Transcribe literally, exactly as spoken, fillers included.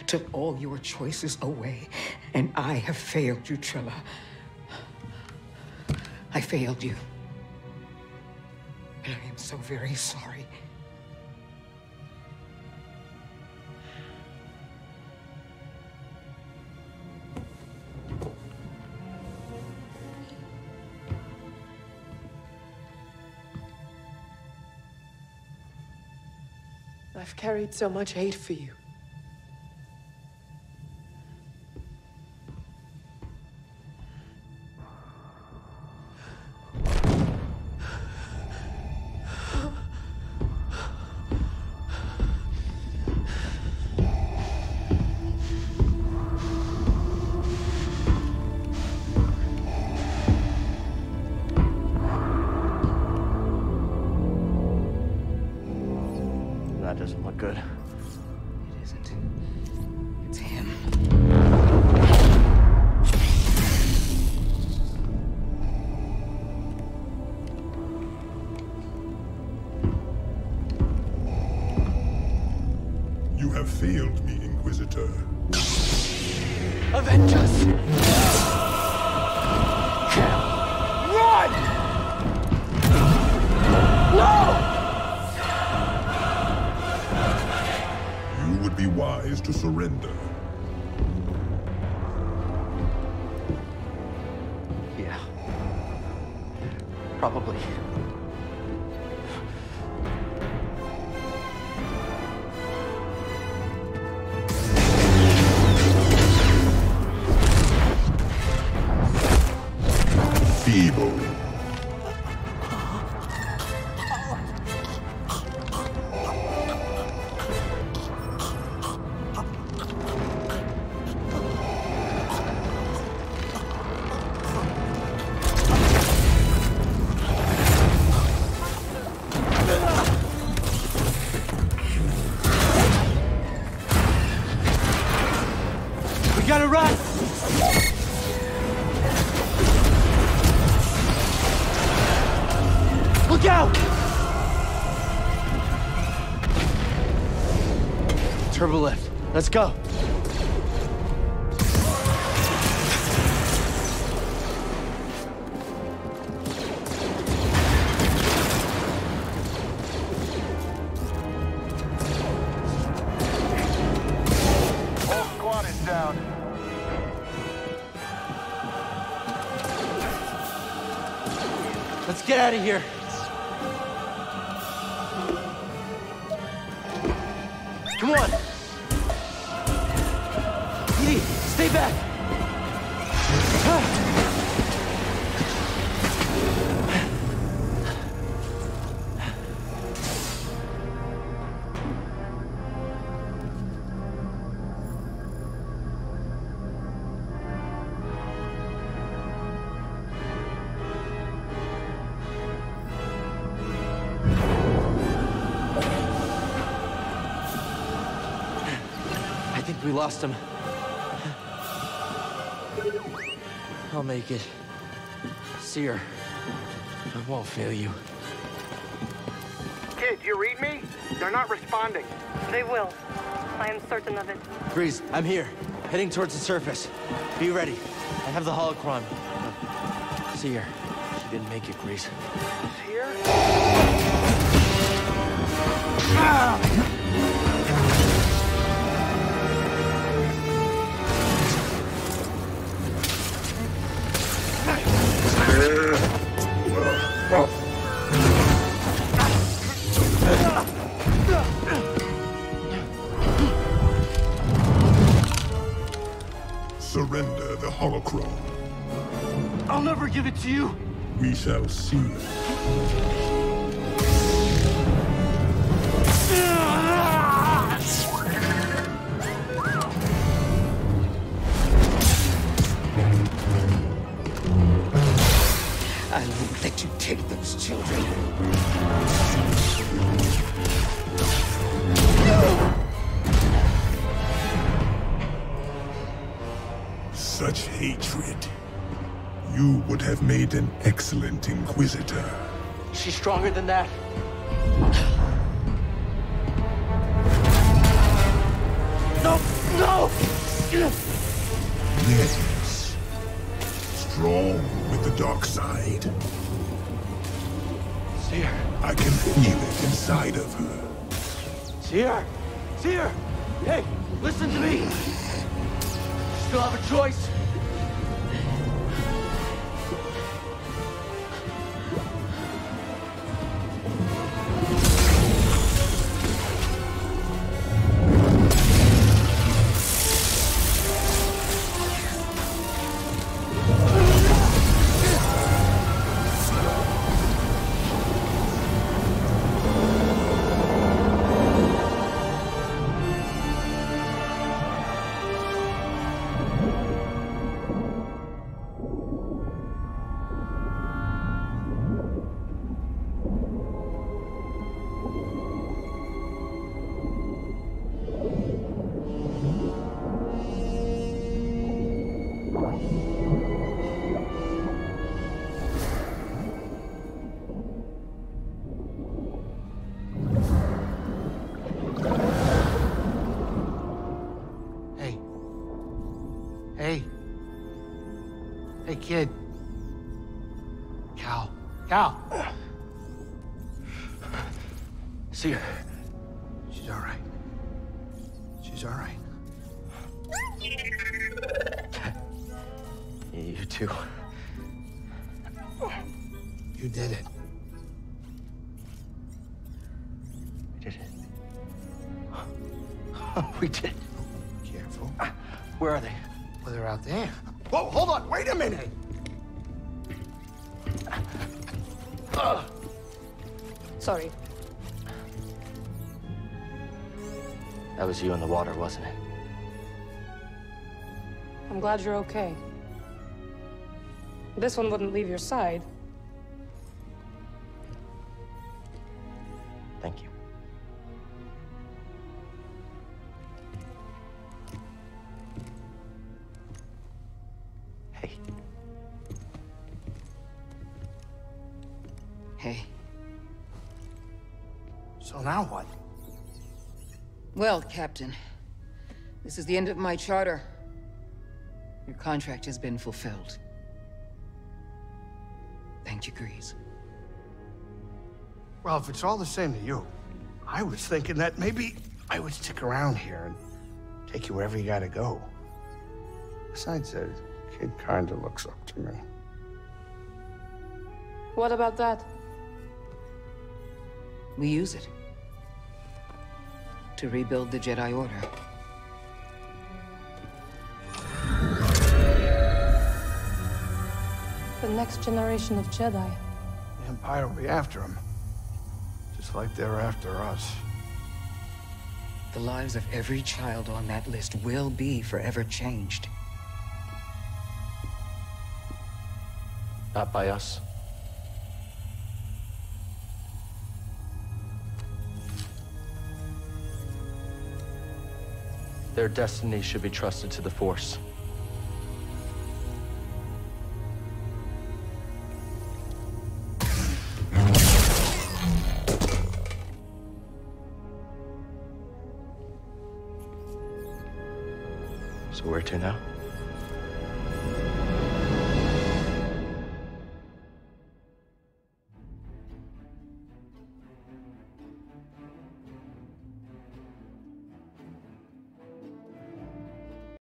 took all your choices away, and I have failed you, Trilla. I failed you. And I am so very sorry. I've carried so much hate for you. That doesn't look good. It isn't. It's him. You have failed me, Inquisitor. Avenge us! Run! No! You would be wise to surrender. Yeah. Probably. Feeble. We gotta run! Look out! Turbo lift. Let's go. Whole squad is down. Let's get out of here. Come on! Edie, stay back! Ah. I think we lost him. I'll make it. Seer, I won't fail you. Kid, you read me? They're not responding. They will. I am certain of it. Grease, I'm here. Heading towards the surface. Be ready. I have the holocron. Seer, she didn't make it, Grease. Here? Ah! Surrender the holocron. I'll never give it to you. We shall see. I won't let you take those children. Such hatred. You would have made an excellent Inquisitor. She's stronger than that. No! No! Yes. Strong with the dark side. See her. I can feel it inside of her. See her. See her. Hey, listen to me. You still have a choice. Hey. Hey, kid. Cal. Cal. See her. She's all right. She's all right. You too. You did it. We did it. We did it. Careful. Where are they? Well, they're out there. Whoa, hold on. Wait a minute. Sorry. That was you in the water, wasn't it? I'm glad you're okay. This one wouldn't leave your side. Thank you. Hey. Hey. So now what? Well, Captain, this is the end of my charter. Your contract has been fulfilled. Thank you, Grease. Well, if it's all the same to you, I was thinking that maybe I would stick around here and take you wherever you gotta go. Besides, the kid kinda looks up to me. What about that? We use it to rebuild the Jedi Order. The next generation of Jedi. The Empire will be after him, just like they're after us. The lives of every child on that list will be forever changed. Not by us. Their destiny should be trusted to the Force. So where to now?